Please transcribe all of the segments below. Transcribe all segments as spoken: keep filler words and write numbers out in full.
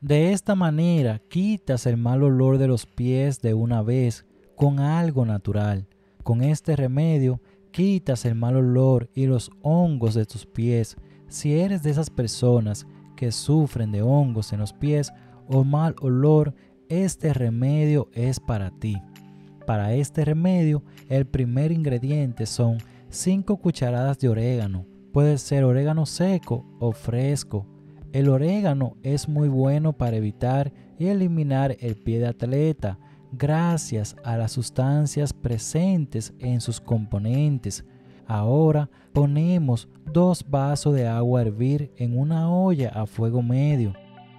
De esta manera quitas el mal olor de los pies de una vez con algo natural. Con este remedio quitas el mal olor y los hongos de tus pies. Si eres de esas personas que sufren de hongos en los pies o mal olor, este remedio es para ti. Para este remedio, el primer ingrediente son cinco cucharadas de orégano. Puede ser orégano seco o fresco. El orégano es muy bueno para evitar y eliminar el pie de atleta gracias a las sustancias presentes en sus componentes. Ahora ponemos dos vasos de agua a hervir en una olla a fuego medio.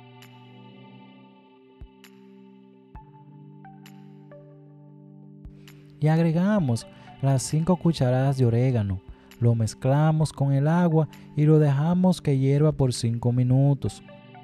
Y agregamos las cinco cucharadas de orégano. Lo mezclamos con el agua y lo dejamos que hierva por cinco minutos.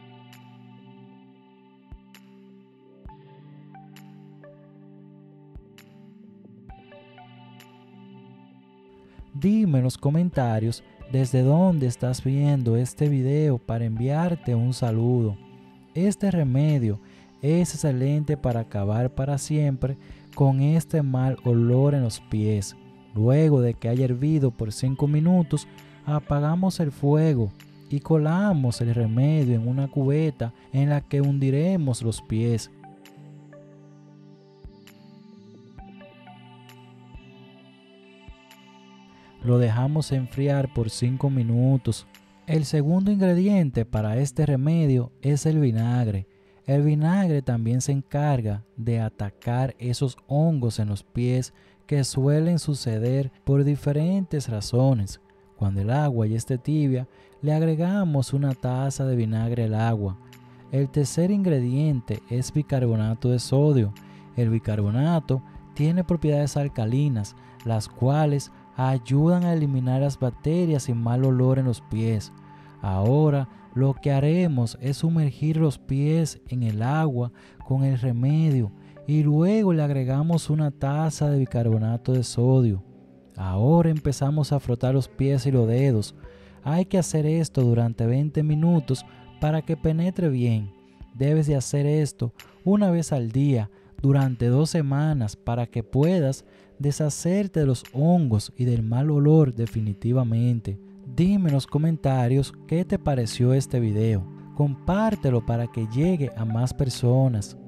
Dime en los comentarios desde dónde estás viendo este video para enviarte un saludo. Este remedio es excelente para acabar para siempre con este mal olor en los pies. Luego de que haya hervido por cinco minutos, apagamos el fuego y colamos el remedio en una cubeta en la que hundiremos los pies. Lo dejamos enfriar por cinco minutos. El segundo ingrediente para este remedio es el vinagre. El vinagre también se encarga de atacar esos hongos en los pies que suelen suceder por diferentes razones. Cuando el agua ya esté tibia, le agregamos una taza de vinagre al agua. El tercer ingrediente es bicarbonato de sodio. El bicarbonato tiene propiedades alcalinas, las cuales ayudan a eliminar las bacterias y mal olor en los pies. Ahora lo que haremos es sumergir los pies en el agua con el remedio y luego le agregamos una taza de bicarbonato de sodio. Ahora empezamos a frotar los pies y los dedos. Hay que hacer esto durante veinte minutos para que penetre bien. Debes de hacer esto una vez al día durante dos semanas para que puedas deshacerte de los hongos y del mal olor definitivamente. Dime en los comentarios qué te pareció este video. Compártelo para que llegue a más personas.